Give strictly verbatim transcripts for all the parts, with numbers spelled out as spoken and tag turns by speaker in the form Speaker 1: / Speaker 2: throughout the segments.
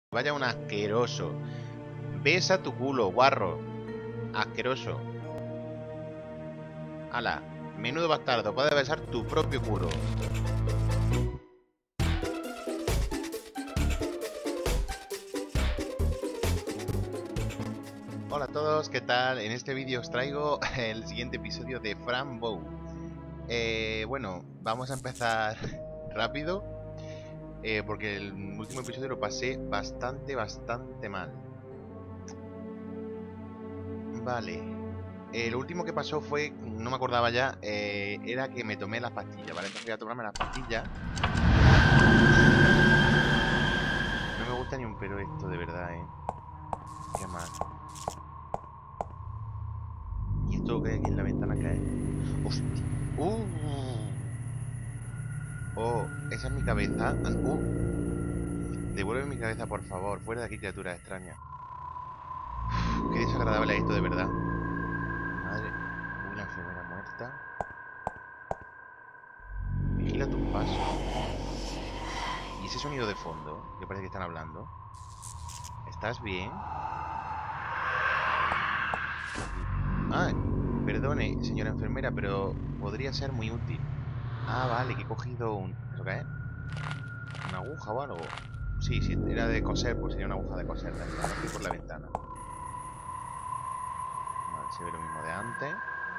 Speaker 1: Vaya un asqueroso. Besa tu culo, guarro. Asqueroso. Ala, menudo bastardo, puedes besar tu propio culo. Hola a todos, ¿qué tal? En este vídeo os traigo el siguiente episodio de Fran Bow. Eh, bueno, vamos a empezar rápido. Eh, porque el último episodio lo pasé bastante, bastante mal. Vale. Eh, lo último que pasó fue, no me acordaba ya, eh, era que me tomé las pastillas, ¿vale? Entonces voy a tomarme las pastillas. No me gusta ni un pelo esto, de verdad, ¿eh? Qué mal. ¿Y esto que hay aquí en la ventana qué es? ¡Hostia! ¡Uh! ¡Oh! Esa es mi cabeza. ¡Uh! Devuelve mi cabeza, por favor. Fuera de aquí, criatura extraña. Uf, qué desagradable esto, de verdad. Madre. Uy, la enfermera muerta. Vigila tus pasos. ¿Y ese sonido de fondo? Que parece que están hablando. ¿Estás bien? Ah, perdone, señora enfermera, pero podría ser muy útil. Ah, vale, que he cogido un... ¿Eso qué es? ¿Una aguja o algo? Sí, sí, era de coser, pues sería una aguja de coser. Aquí por la ventana. Vale, se ve lo mismo de antes.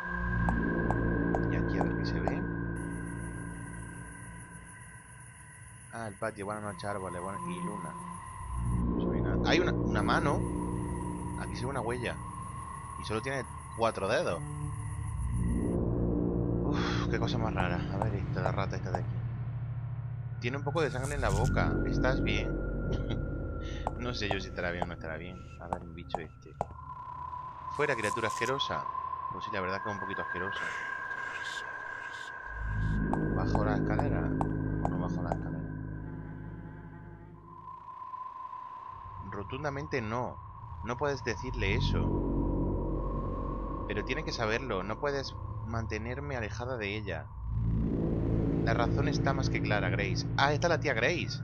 Speaker 1: Y aquí a ver qué se ve. Ah, el patio, buenas noches, árboles, buenas... y luna. No se ve nada. Hay una, una mano. Aquí se ve una huella. Y solo tiene cuatro dedos. Uf, qué cosa más rara. A ver, esta la rata esta de aquí. Tiene un poco de sangre en la boca. ¿Estás bien? No sé yo si estará bien o no estará bien. A ver, un bicho este. Fuera, criatura asquerosa. Pues sí, la verdad que es un poquito asqueroso. ¿Bajo la escalera? No bajo la escalera. Rotundamente no. No puedes decirle eso. Pero tiene que saberlo. No puedes mantenerme alejada de ella. La razón está más que clara, Grace. Ah, está la tía Grace.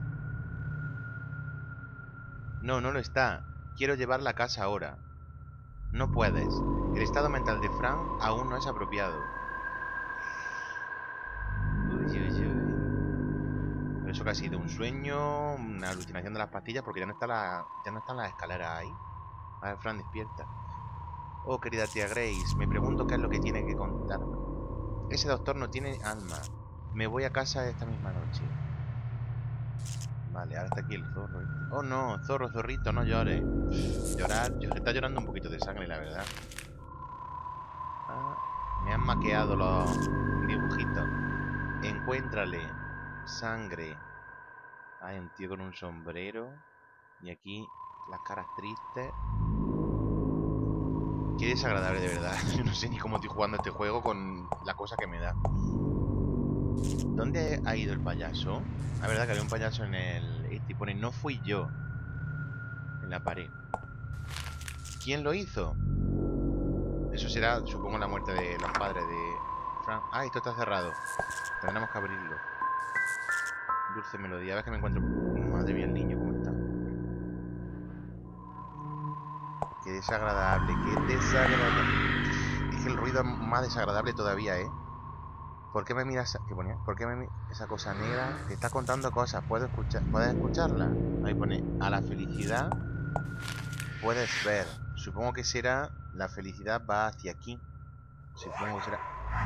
Speaker 1: No, no lo está. Quiero llevarla a casa ahora. No puedes. El estado mental de Fran aún no es apropiado. Uy, uy, uy. Pero eso que ha sido un sueño, una alucinación de las pastillas, porque ya no está la, ya no están las escaleras ahí. A ver, Fran, despierta. Oh, querida tía Grace, me pregunto qué es lo que tiene que contarme. Ese doctor no tiene alma. Me voy a casa esta misma noche. Vale, ahora está aquí el zorro. Oh no, zorro, zorrito, no llores. Llorar, yo está llorando un poquito de sangre, la verdad. Ah, me han maqueado los dibujitos. Encuéntrale. Sangre. Hay un tío con un sombrero. Y aquí las caras tristes. Qué desagradable, de verdad. Yo no sé ni cómo estoy jugando este juego con la cosa que me da. ¿Dónde ha ido el payaso? La verdad que había un payaso en el... Este y pone, no fui yo. En la pared. ¿Quién lo hizo? Eso será, supongo, la muerte de los padres de Frank. Ah, esto está cerrado. Tendremos que abrirlo. Dulce melodía. A ver que me encuentro... Madre mía, el niño, ¿cómo está? Qué desagradable, qué desagradable. Es que el ruido es más desagradable todavía, ¿eh? ¿Por qué me miras? ¿Qué ponía? ¿Por qué me miras esa cosa negra? Te está contando cosas. ¿Puedo escuchar? ¿Puedes escucharla? Ahí pone, a la felicidad puedes ver. Supongo que será... La felicidad va hacia aquí. Supongo que será...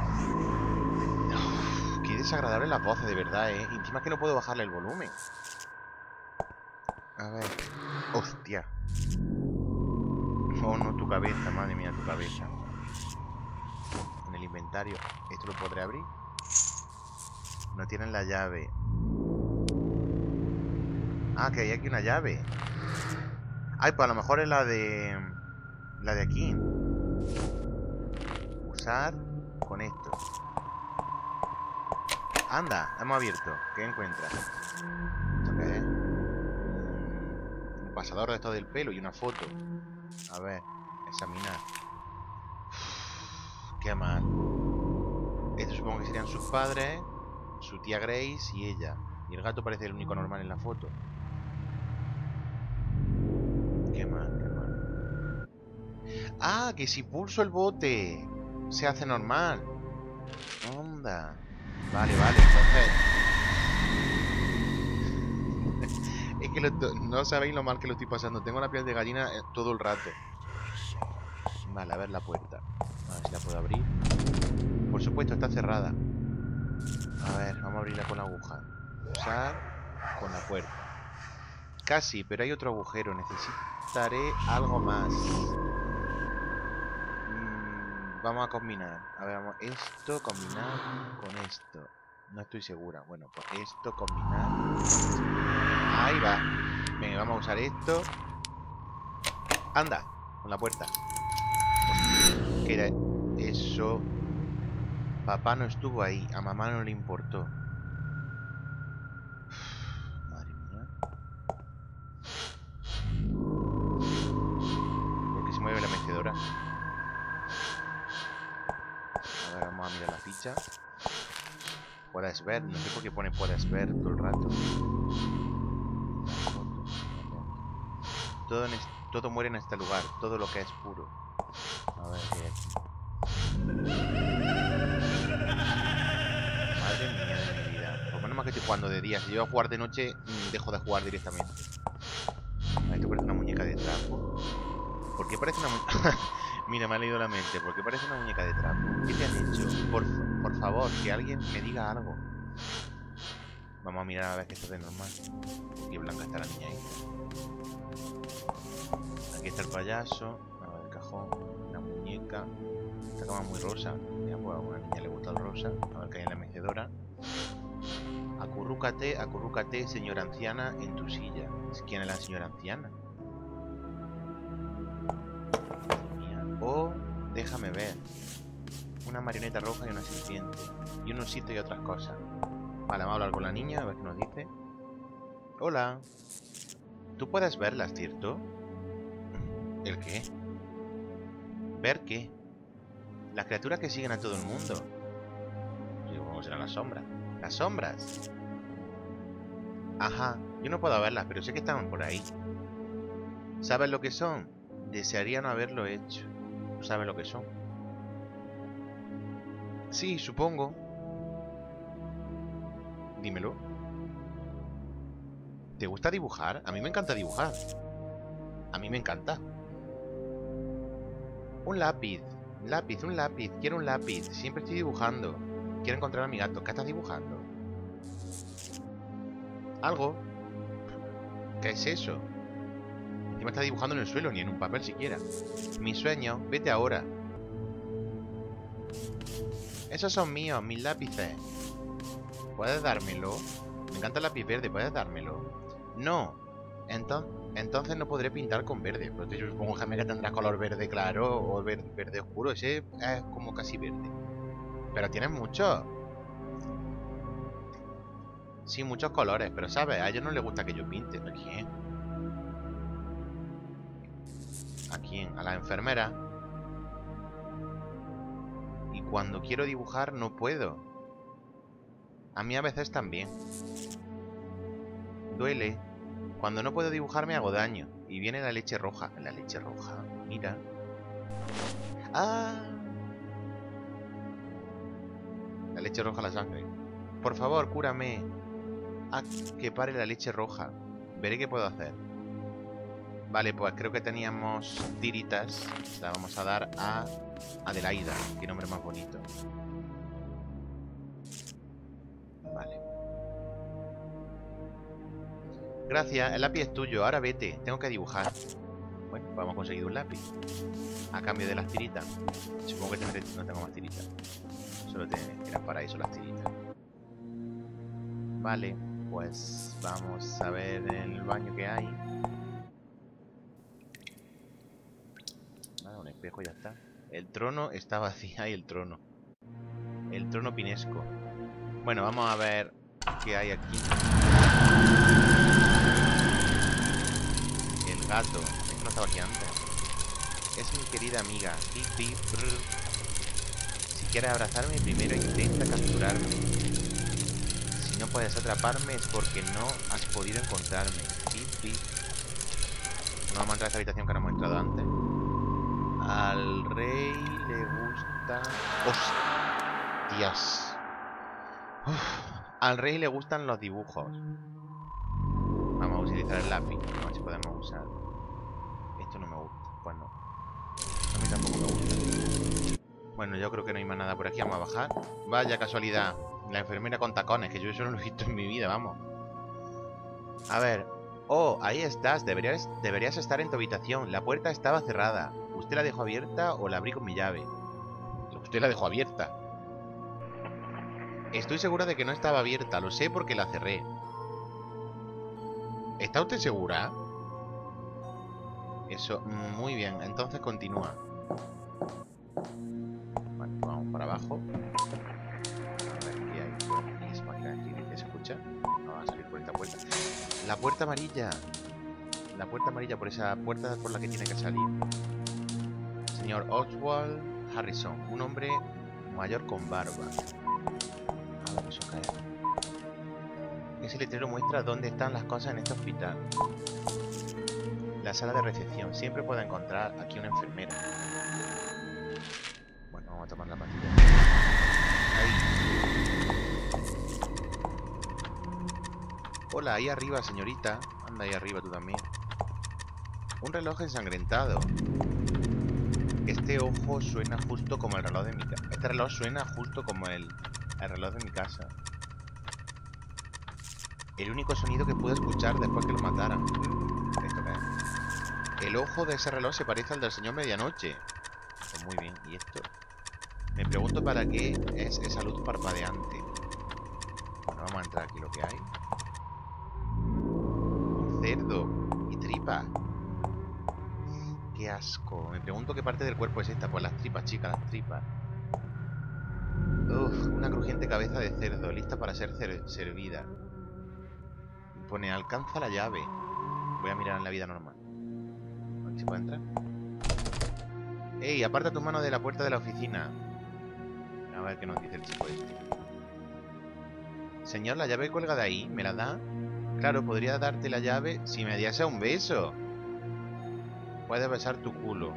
Speaker 1: Uf, qué desagradable las voces, de verdad, ¿eh? Y encima que no puedo bajarle el volumen. A ver... ¡Hostia! Oh, no, tu cabeza, madre mía, tu cabeza. En el inventario. ¿Esto lo podré abrir? No tienen la llave. Ah, que hay aquí una llave. Ay, pues a lo mejor es la de... La de aquí. Usar con esto. Anda, hemos abierto. ¿Qué encuentras? ¿Esto qué es? Un pasador de esto del pelo y una foto. A ver, examinar. Uf, qué mal. Estos supongo que serían sus padres, su tía Grace y ella. Y el gato parece el único normal en la foto. Ah, que si pulso el bote se hace normal. Onda. Vale, vale, entonces... Es que lo, no sabéis lo mal que lo estoy pasando. Tengo la piel de gallina todo el rato. Vale, a ver la puerta. A ver si la puedo abrir. Por supuesto, está cerrada. A ver, vamos a abrirla con la aguja. Usar con la puerta. Casi, pero hay otro agujero. Necesitaré algo más. Mm, vamos a combinar. A ver, vamos. Esto combinar con esto. No estoy segura. Bueno, pues esto combinar con esto. Ahí va. Venga, vamos a usar esto. Anda, con la puerta. ¿Qué era eso? Papá no estuvo ahí. A mamá no le importó. Madre mía. ¿Por qué se mueve la mecedora? A ver, vamos a mirar la ficha. Puedes ver. No sé por qué pone puedes ver todo el rato. Todo, en es, todo muere en este lugar. Todo lo que es puro. A ver qué hay aquí. Madre mía de mi vida. Por menos más que estoy jugando de día. Si yo voy a jugar de noche, dejo de jugar directamente. A ver, esto parece una muñeca de trapo. ¿Por qué parece una muñeca? Mira, me ha leído la mente. ¿Por qué parece una muñeca de trapo? ¿Qué te han hecho? Por, por favor, que alguien me diga algo. Vamos a mirar a ver que esto es normal. Qué blanca está la niña ahí. Aquí está el payaso. A ver, el cajón. La muñeca. Esta cama muy rosa. Ya, pues a una niña le gusta el rosa. A ver qué hay en la mecedora. Acurrúcate, acurrúcate, señora anciana, en tu silla. ¿Quién es la señora anciana? Oh, déjame ver. Una marioneta roja y una serpiente. Y un osito y otras cosas. Vale, vamos a hablar con la niña, a ver qué nos dice. Hola. ¿Tú puedes verlas, cierto? ¿El qué? ¿Ver qué? Las criaturas que siguen a todo el mundo. Digo, ¿cómo serán las sombras? ¿Las sombras? Ajá, yo no puedo verlas, pero sé que estaban por ahí. ¿Sabes lo que son? Desearía no haberlo hecho. ¿Sabes lo que son? Sí, supongo. Dímelo. ¿Te gusta dibujar? A mí me encanta dibujar. A mí me encanta. Un lápiz. Lápiz, un lápiz. Quiero un lápiz. Siempre estoy dibujando. Quiero encontrar a mi gato. ¿Qué estás dibujando? ¿Algo? ¿Qué es eso? Ni me está dibujando en el suelo, ni en un papel siquiera. Mi sueño. Vete ahora. Esos son míos, mis lápices. ¿Puedes dármelo? Me encanta el lápiz verde. ¿Puedes dármelo? No. Entonces... Entonces no podré pintar con verde. Pero yo supongo que tendrá color verde claro o verde, verde oscuro. Ese es como casi verde. Pero tienes muchos. Sí, muchos colores. Pero ¿sabes? A ellos no les gusta que yo pinte. ¿A quién? ¿A quién? A la enfermera. Y cuando quiero dibujar no puedo. A mí a veces también. Duele. Cuando no puedo dibujar me hago daño. Y viene la leche roja. La leche roja. Mira. ¡Ah! La leche roja, la sangre. Por favor, cúrame. Ah, que pare la leche roja. Veré qué puedo hacer. Vale, pues creo que teníamos tiritas. La vamos a dar a Adelaida. Qué nombre más bonito. Vale. Gracias, el lápiz es tuyo, ahora vete, tengo que dibujar. Bueno, pues hemos conseguido un lápiz. A cambio de las tiritas. Supongo que tendré, no tengo más tiritas. Solo te, eran para eso las tiritas. Vale, pues vamos a ver en el baño que hay. Nada, un espejo y ya está. El trono está vacío, hay el trono. El trono pinesco. Bueno, vamos a ver qué hay aquí. El gato. Es que no estaba aquí antes. Es mi querida amiga. Pip, pip, brr. Si quieres abrazarme, primero intenta capturarme. Si no puedes atraparme es porque no has podido encontrarme. Pip, pip. No vamos a entrar a esta habitación que no hemos entrado antes. Al rey le gusta... ¡Hostias! Uf. Al rey le gustan los dibujos. Vamos a utilizar el lápiz. A ver si podemos usar. Esto no me gusta. Pues no. A mí tampoco me gusta. Bueno, yo creo que no hay más nada por aquí. Vamos a bajar. Vaya casualidad. La enfermera con tacones, que yo eso no lo he visto en mi vida, vamos. A ver. Oh, ahí estás. Deberías, deberías estar en tu habitación. La puerta estaba cerrada. ¿Usted la dejó abierta o la abrí con mi llave? Usted la dejó abierta. Estoy segura de que no estaba abierta. Lo sé porque la cerré. ¿Está usted segura? Eso, muy bien. Entonces continúa. Vale, vamos para abajo. A ver qué hay por aquí. ¿Es máquina de escribir? ¿Se escucha? Vamos a salir por esta puerta. La puerta amarilla. La puerta amarilla, por esa puerta por la que tiene que salir. Señor Oswald Harrison. Un hombre mayor con barba. A ver, eso cae. Ese letrero muestra dónde están las cosas en este hospital. La sala de recepción. Siempre puedo encontrar aquí una enfermera. Bueno, vamos a tomar la pastilla. Ahí. Hola, ahí arriba, señorita. Anda ahí arriba tú también. Un reloj ensangrentado. Este ojo suena justo como el reloj de mi casa. Este reloj suena justo como el, el reloj de mi casa. El único sonido que pude escuchar después que lo mataran. ¿Esto qué es? El ojo de ese reloj se parece al del señor Medianoche. Pues muy bien, ¿y esto? Me pregunto para qué es esa luz parpadeante. Bueno, vamos a entrar aquí lo que hay. Un cerdo y tripa. Qué asco. Me pregunto qué parte del cuerpo es esta. Pues las tripas, chicas, las tripas. Uf, una crujiente cabeza de cerdo, lista para ser servida. Pone, alcanza la llave. Voy a mirar en la vida normal. A ver si puedo entrar. ¡Ey! Aparta tu mano de la puerta de la oficina. A ver qué nos dice el chico este. Señor, la llave cuelga de ahí. ¿Me la da? Claro, podría darte la llave si me diese un beso. Puedes besar tu culo.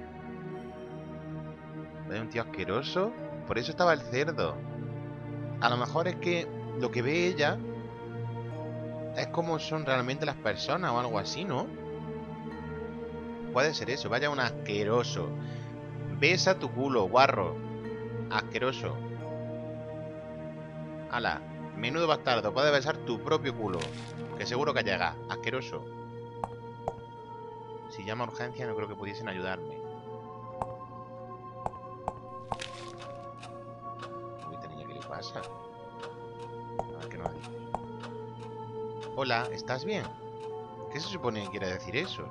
Speaker 1: ¿Es un tío asqueroso? Por eso estaba el cerdo. A lo mejor es que lo que ve ella es como son realmente las personas o algo así, ¿no? Puede ser eso. Vaya un asqueroso. Besa tu culo, guarro. Asqueroso. Ala. Menudo bastardo. Puedes besar tu propio culo. Que seguro que llega. Asqueroso. Si llama a urgencia no creo que pudiesen ayudarme. Uy, esta niña, ¿qué le pasa? A ver qué nos dice. Hola, ¿estás bien? ¿Qué se supone que quiere decir eso?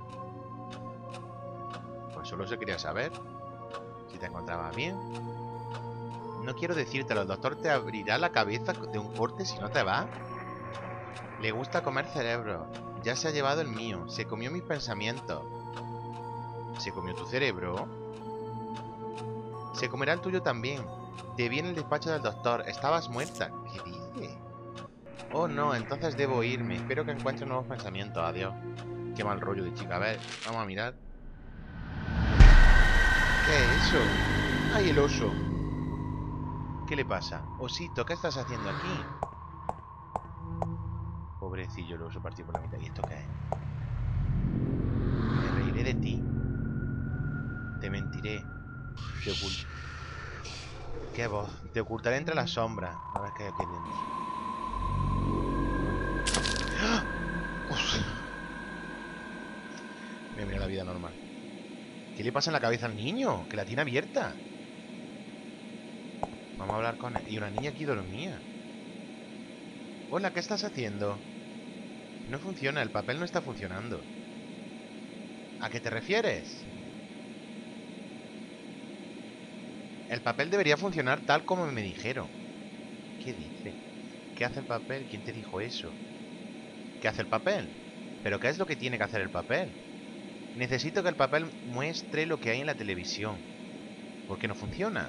Speaker 1: Pues solo se quería saber si te encontrabas bien. No quiero decírtelo, el doctor te abrirá la cabeza de un corte si no te va. Le gusta comer cerebro. Ya se ha llevado el mío. Se comió mis pensamientos. ¿Se comió tu cerebro? Se comerá el tuyo también. Te vi en el despacho del doctor. Estabas muerta. ¿Qué dice? Oh, no, entonces debo irme. Espero que encuentre nuevos pensamientos. Adiós. Qué mal rollo de chica. A ver, vamos a mirar. ¿Qué es eso? ¡Ay, el oso! ¿Qué le pasa? Osito, ¿qué estás haciendo aquí? Pobrecillo, el oso partido por la mitad. ¿Y esto qué es? Me reiré de ti. Te mentiré. Te ocultaré. ¿Qué voz? Te ocultaré entre las sombras. A ver qué hay aquí dentro. ¡Ah! Voy a mirar la vida normal. ¿Qué le pasa en la cabeza al niño? Que la tiene abierta. Vamos a hablar con él. Y una niña aquí dormía. Hola, ¿qué estás haciendo? No funciona, el papel no está funcionando. ¿A qué te refieres? El papel debería funcionar tal como me dijeron. ¿Qué dice? ¿Qué hace el papel? ¿Quién te dijo eso? ¿Qué hace el papel? ¿Pero qué es lo que tiene que hacer el papel? Necesito que el papel muestre lo que hay en la televisión. ¿Por qué no funciona?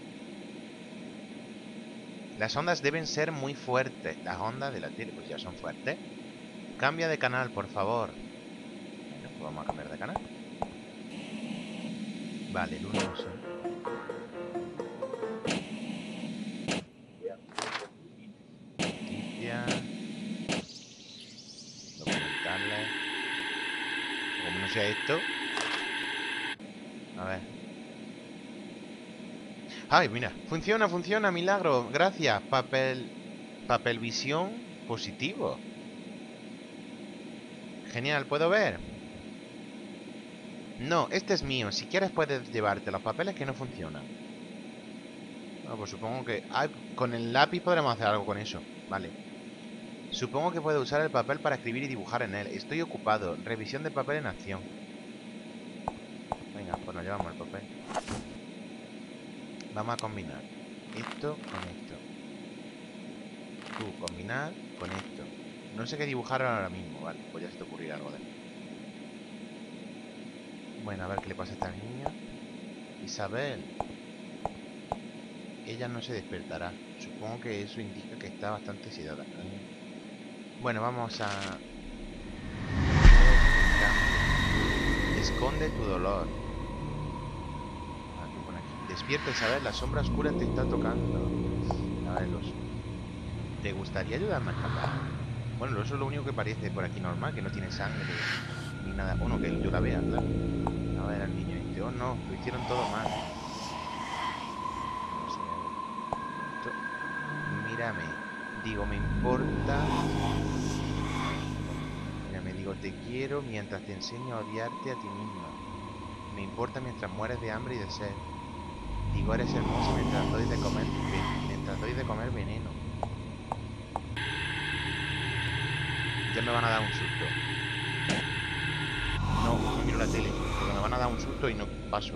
Speaker 1: Las ondas deben ser muy fuertes. Las ondas de la tele pues ya son fuertes. Cambia de canal, por favor. Bueno, pues vamos a cambiar de canal. Vale, el uso. Noticias. Documentales. Como no sea esto. A ver. Ay, mira. Funciona, funciona, milagro. Gracias. Papel... Papel visión positivo. Genial, ¿puedo ver? No, este es mío. Si quieres puedes llevarte los papeles que no funcionan. Bueno, pues supongo que... Ah, con el lápiz podremos hacer algo con eso. Vale. Supongo que puedo usar el papel para escribir y dibujar en él. Estoy ocupado. Revisión de papel en acción. Venga, pues nos llevamos el papel. Vamos a combinar esto con esto. Tú, combinar con esto. No sé qué dibujar ahora mismo. Vale, pues ya se te ocurrirá algo de mí. Bueno, a ver qué le pasa a esta niña. Isabel. Ella no se despertará. Supongo que eso indica que está bastante sedada. Bueno, vamos a... Esconde tu dolor. Aquí pone aquí. Despierta, Isabel. La sombra oscura te está tocando. A ver, los... ¿Te gustaría ayudarme a escapar? Bueno, eso es lo único que parece por aquí normal, que no tiene sangre ni nada. Bueno, que yo la vea, claro. A ver, al niño este. Oh, no, lo hicieron todo mal. No sé. Esto... Mírame. Digo, me importa. Mírame, digo, te quiero mientras te enseño a odiarte a ti misma. Me importa mientras mueres de hambre y de sed. Digo, eres hermoso mientras doy de comer, mientras doy de comer veneno. Ya me van a dar un susto. No, no miro la tele, porque me van a dar un susto y no paso.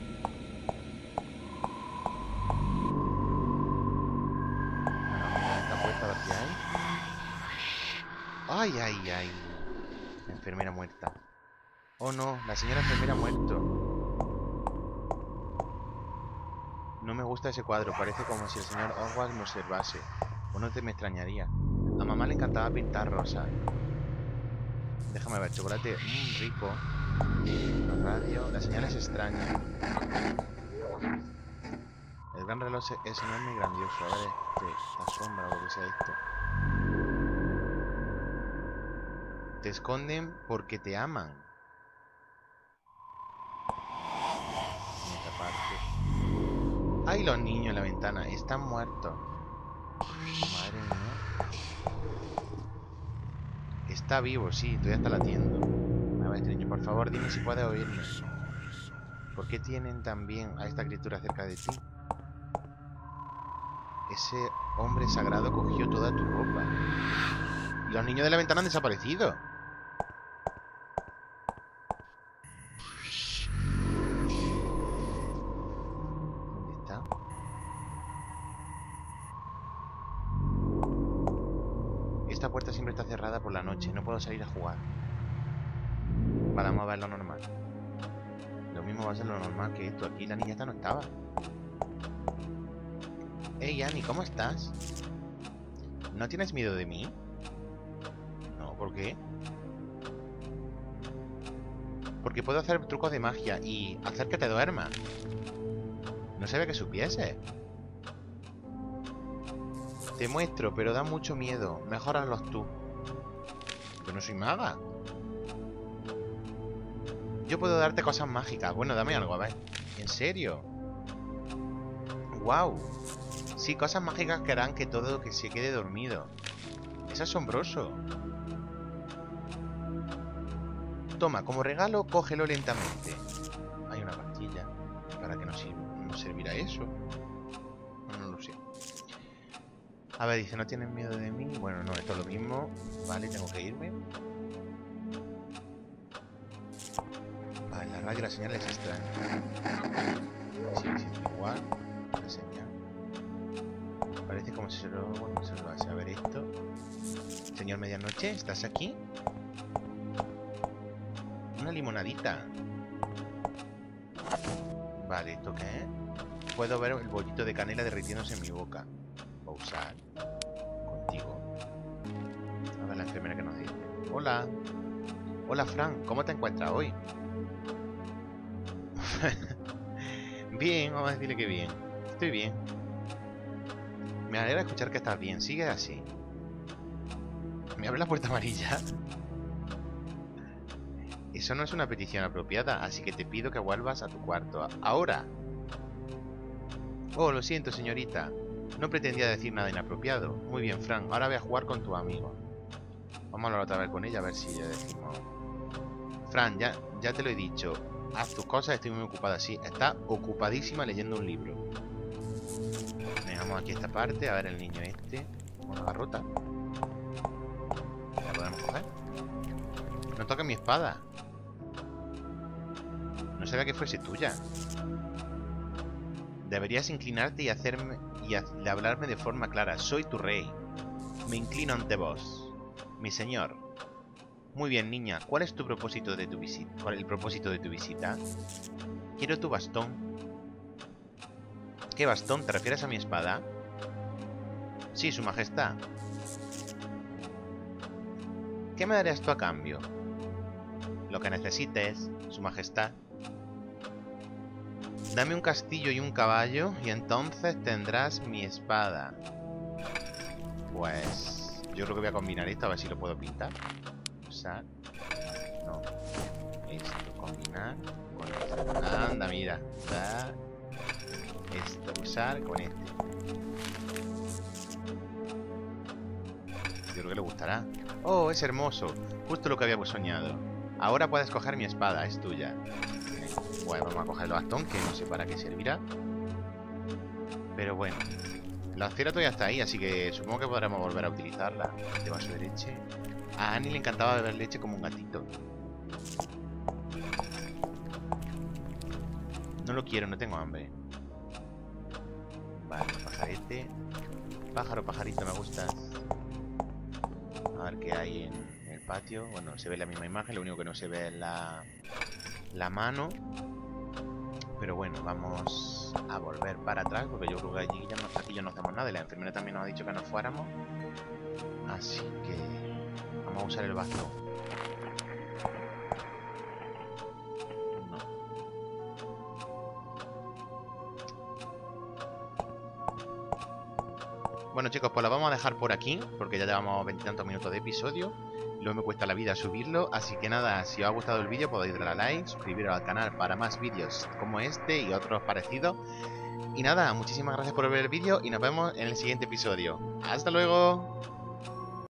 Speaker 1: Bueno, mira esta puerta, a ver qué hay. Ay, ay, ay. La enfermera muerta. Oh no, la señora enfermera ha muerto. No me gusta ese cuadro, parece como si el señor Hogwarts me observase. O no te me extrañaría. A mamá le encantaba pintar rosas. Déjame ver, chocolate mmm, rico. La radio, la señal es extraña. El gran reloj es enorme y grandioso. A ver, este, esta sombra o lo que sea esto. Te esconden porque te aman. En esta parte. ¡Ay, los niños en la ventana! Están muertos. Madre mía. Está vivo, sí, todavía está latiendo. A ver, este niño, por favor, dime si puedes oírme. ¿Por qué tienen también a esta criatura cerca de ti? Ese hombre sagrado cogió toda tu ropa. Y los niños de la ventana han desaparecido. ¿Dónde está? Esta puerta siempre está cerrada por la noche. No puedo salir a jugar. Vale, vamos a ver lo normal. Lo mismo va a ser lo normal que esto. Aquí la niña esta no estaba. Hey, Annie, ¿cómo estás? ¿No tienes miedo de mí? No, ¿por qué? Porque puedo hacer trucos de magia y hacer que te duermas. No sabía que supiese. Te muestro, pero da mucho miedo. Mejor hazlos tú. Yo no soy maga. Yo puedo darte cosas mágicas. Bueno, dame algo, a ver. ¿En serio? ¡Wow! Sí, cosas mágicas que harán que todo que se quede dormido. Es asombroso. Toma, como regalo, cógelo lentamente. Hay una pastilla. ¿Para qué nos, nos servirá eso? No, no lo sé. A ver, dice, ¿no tienes miedo de mí? Bueno, no, esto es lo mismo. Vale, tengo que irme. Vale, la radio y la señal es extraña. Sí, sí, igual. La señal. Parece como si se lo... Bueno, se lo va a ver esto. Señor Medianoche, ¿estás aquí? Una limonadita. Vale, ¿esto qué es? Puedo ver el bollito de canela derritiéndose en mi boca. Voy a usar contigo. A ver la enfermera que nos dice. Hola. Hola, Fran. ¿Cómo te encuentras hoy? Bien, vamos a decirle que bien. Estoy bien. Me alegra escuchar que estás bien. Sigue así. ¿Me abre la puerta amarilla? Eso no es una petición apropiada, así que te pido que vuelvas a tu cuarto. ¡Ahora! Oh, lo siento, señorita. No pretendía decir nada inapropiado. Muy bien, Frank. Ahora voy a jugar con tu amigo. Vamos a hablar otra vez con ella, a ver si le decimos... Frank, ya, ya te lo he dicho. Haz tus cosas, estoy muy ocupada. Sí, está ocupadísima leyendo un libro. Dejamos aquí esta parte. A ver el niño este. Una barrota. ¿La podemos coger? No toques mi espada. No sabía que fuese tuya. Deberías inclinarte y hacerme y hablarme de forma clara. Soy tu rey. Me inclino ante vos, mi señor. Muy bien, niña. ¿Cuál es tu propósito de tu visita? ¿Cuál es el propósito de tu visita? Quiero tu bastón. ¿Qué bastón? ¿Te refieres a mi espada? Sí, su majestad. ¿Qué me darías tú a cambio? Lo que necesites, su majestad. Dame un castillo y un caballo y entonces tendrás mi espada. Pues... yo creo que voy a combinar esto a ver si lo puedo pintar. Usar. No. Esto, combinar con esto. Anda, mira. Usar. Esto, usar con este. Yo creo que le gustará. Oh, es hermoso. Justo lo que habíamos soñado. Ahora puedes coger mi espada, es tuya. Bueno, vamos a coger el bastón, que no sé para qué servirá. Pero bueno. La acera todavía está ahí, así que supongo que podremos volver a utilizarla. Este vaso de leche. A Annie le encantaba beber leche como un gatito. No lo quiero, no tengo hambre. Vale, pajarete. Pájaro, pajarito, me gustas. A ver qué hay en el patio. Bueno, se ve la misma imagen, lo único que no se ve es la, la mano. Pero bueno, vamos a volver para atrás, porque yo creo que allí ya no, aquí ya no hacemos nada. Y la enfermera también nos ha dicho que nos fuéramos. Así que vamos a usar el bastón. No. Bueno, chicos, pues la vamos a dejar por aquí, porque ya llevamos veintitantos minutos de episodio. Luego me cuesta la vida subirlo, así que nada, si os ha gustado el vídeo podéis darle a like, suscribiros al canal para más vídeos como este y otros parecidos. Y nada, muchísimas gracias por ver el vídeo y nos vemos en el siguiente episodio. ¡Hasta luego!